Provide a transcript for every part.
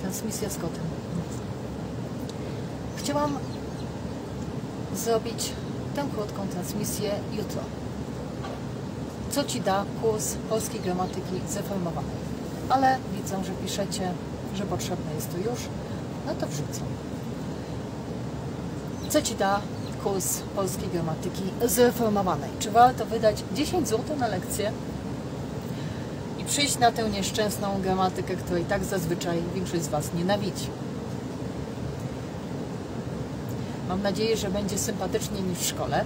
Transmisja z kotem. Chciałam zrobić tę krótką transmisję jutro. Co Ci da kurs polskiej gramatyki zreformowanej? Ale widzę, że piszecie, że potrzebne jest to już. No to wrzucę. Co Ci da kurs polskiej gramatyki zreformowanej? Czy warto wydać 10 zł na lekcję i przyjść na tę nieszczęsną gramatykę, której tak zazwyczaj większość z Was nienawidzi? Mam nadzieję, że będzie sympatycznie niż w szkole.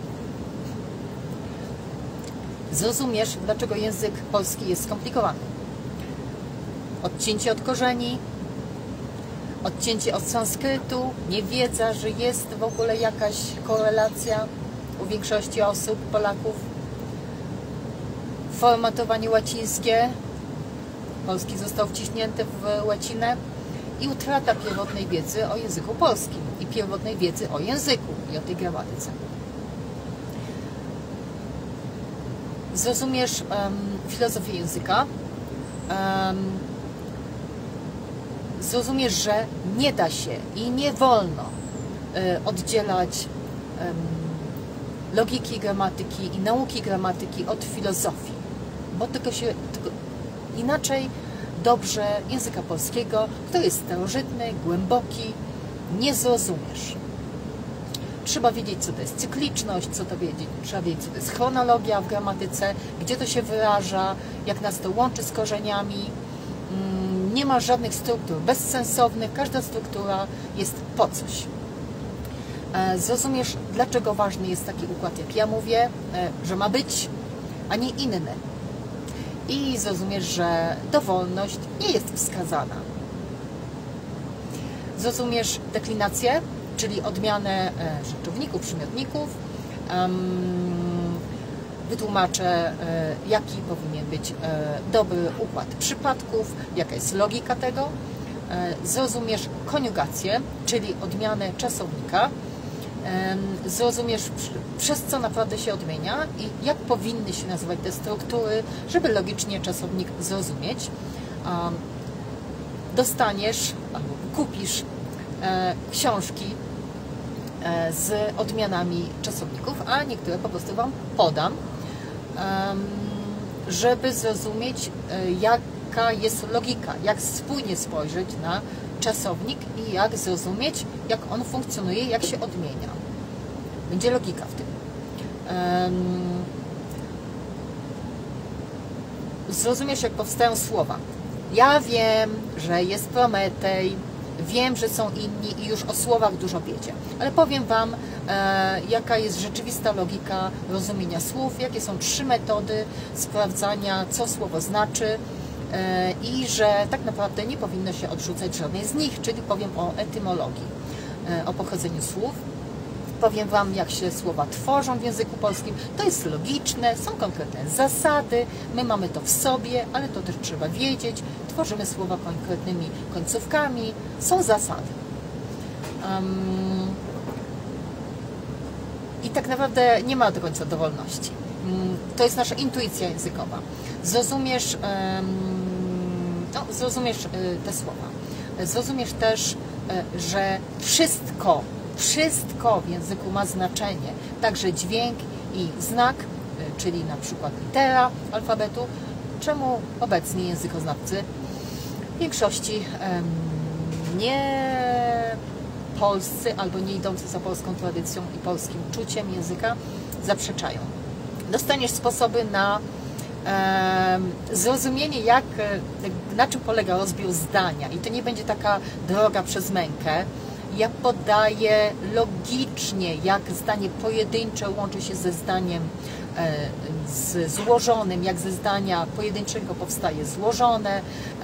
Zrozumiesz, dlaczego język polski jest skomplikowany. Odcięcie od korzeni, odcięcie od sanskrytu, niewiedza, że jest w ogóle jakaś korelacja u większości osób, Polaków, formatowanie łacińskie, polski został wciśnięty w łacinę i utrata pierwotnej wiedzy o języku polskim i pierwotnej wiedzy o języku i o tej gramatyce. Zrozumiesz filozofię języka, zrozumiesz, że nie da się i nie wolno oddzielać logiki gramatyki i nauki gramatyki od filozofii, bo tylko inaczej dobrze języka polskiego, który jest starożytny, głęboki, nie zrozumiesz. Trzeba wiedzieć, co to jest cykliczność, trzeba wiedzieć, co to jest chronologia w gramatyce, gdzie to się wyraża, jak nas to łączy z korzeniami. Nie ma żadnych struktur bezsensownych, każda struktura jest po coś. Zrozumiesz, dlaczego ważny jest taki układ, jak ja mówię, że ma być, a nie inny. I zrozumiesz, że dowolność nie jest wskazana. Zrozumiesz deklinację, czyli odmianę rzeczowników, przymiotników. Wytłumaczę, jaki powinien być dobry układ przypadków, jaka jest logika tego. Zrozumiesz koniugację, czyli odmianę czasownika. Zrozumiesz, przez co naprawdę się odmienia i jak powinny się nazywać te struktury, żeby logicznie czasownik zrozumieć. Dostaniesz albo kupisz książki z odmianami czasowników, a niektóre po prostu Wam podam, żeby zrozumieć, jaka jest logika, jak spójnie spojrzeć na czasownik i jak zrozumieć, jak on funkcjonuje, jak się odmienia. Będzie logika w tym. Zrozumiesz, jak powstają słowa. Ja wiem, że jest Prometej, wiem, że są inni i już o słowach dużo wiecie, ale powiem Wam, jaka jest rzeczywista logika rozumienia słów, jakie są 3 metody sprawdzania, co słowo znaczy i że tak naprawdę nie powinno się odrzucać żadnej z nich, czyli powiem o etymologii, o pochodzeniu słów. Powiem Wam, jak się słowa tworzą w języku polskim. To jest logiczne, są konkretne zasady, my mamy to w sobie, ale to też trzeba wiedzieć. Tworzymy słowa konkretnymi końcówkami, są zasady. I tak naprawdę nie ma do końca dowolności. To jest nasza intuicja językowa. Zrozumiesz te słowa. Zrozumiesz też, że wszystko w języku ma znaczenie, także dźwięk i znak, czyli na przykład litera alfabetu, czemu obecni językoznawcy w większości nie polscy albo nie idący za polską tradycją i polskim czuciem języka zaprzeczają. Dostaniesz sposoby na zrozumienie, na czym polega rozbiór zdania i to nie będzie taka droga przez mękę. Ja podaję logicznie, jak zdanie pojedyncze łączy się ze zdaniem złożonym, jak ze zdania pojedynczego powstaje złożone.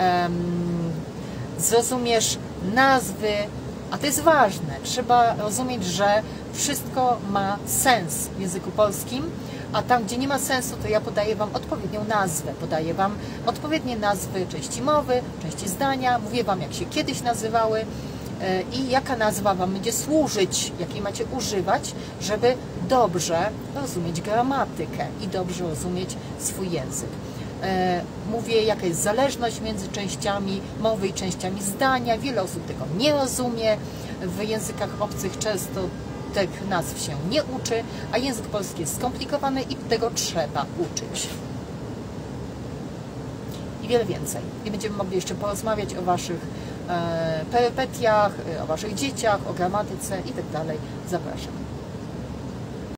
Zrozumiesz nazwy, a to jest ważne. Trzeba rozumieć, że wszystko ma sens w języku polskim, a tam, gdzie nie ma sensu, to ja podaję Wam odpowiednią nazwę. Podaję Wam odpowiednie nazwy części mowy, części zdania. Mówię Wam, jak się kiedyś nazywały i jaka nazwa Wam będzie służyć, jakiej macie używać, żeby dobrze rozumieć gramatykę i dobrze rozumieć swój język. Mówię, jaka jest zależność między częściami mowy i częściami zdania. Wiele osób tego nie rozumie. W językach obcych często tych nazw się nie uczy, a język polski jest skomplikowany i tego trzeba uczyć. I wiele więcej. I będziemy mogli jeszcze porozmawiać o Waszych perypetiach, o Waszych dzieciach, o gramatyce i tak dalej. Zapraszam.